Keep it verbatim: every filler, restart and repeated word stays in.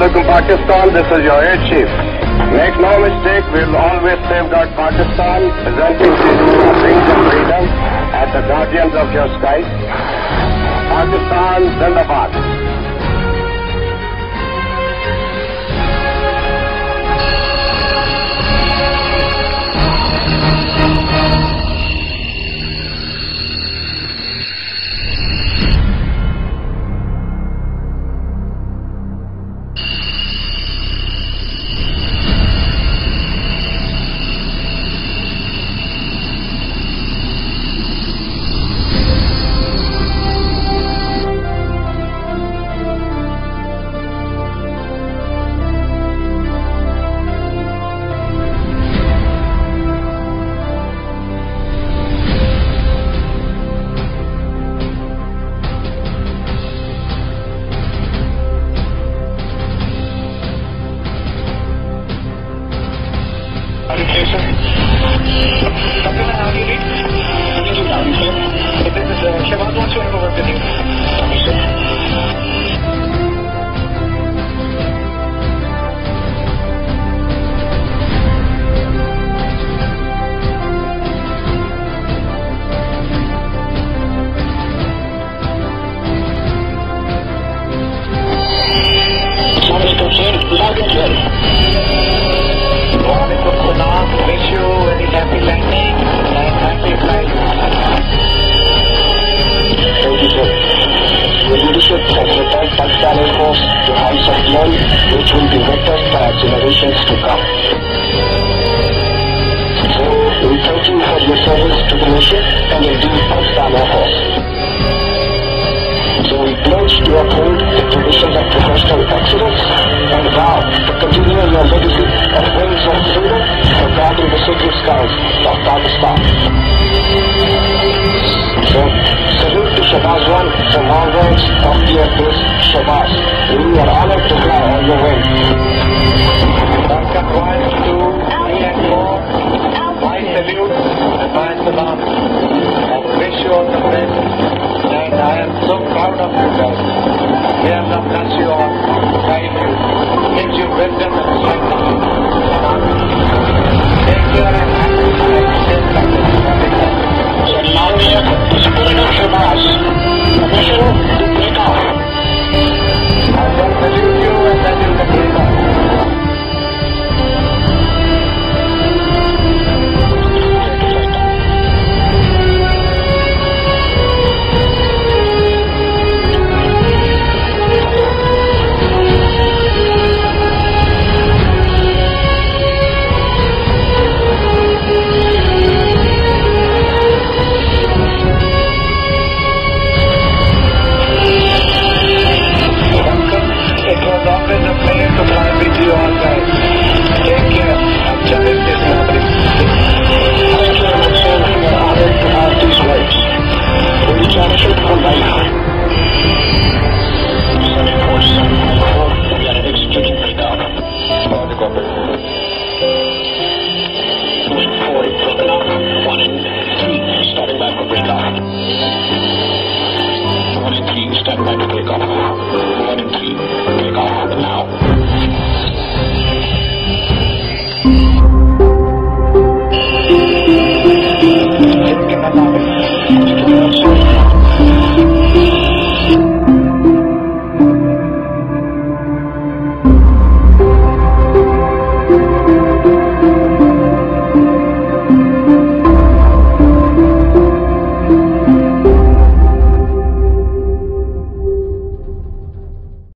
Walaykum Pakistan, this is your Air Chief. Make no mistake, we'll always safeguard Pakistan, presenting to you a wings of freedom as the guardians of your skies. Pakistan, Zindabad. Wish you a very happy landing and happy flight. Thank you, sir. The leadership has prepared Pakistan Air Force to heights of glory which will be witnessed by generations to come. So, we thank you for your service to the nation and indeed Pakistan Air Force. So we pledge to uphold the traditions of professional excellence and vow to continue your legacy of wings of freedom for guarding the sacred skies of Pakistan. So, salute to Shabazz one from all ranks of the Air Force Shabazz. We are honored to fly on your wing. Welcome one, two, three and four. My salute and my salam. I wish you all the best. And I am so proud of you guys. May Allah bless you all, guide you, give you wisdom and strength. Take care and happy life. So now we are supporting our Shabazz. The mission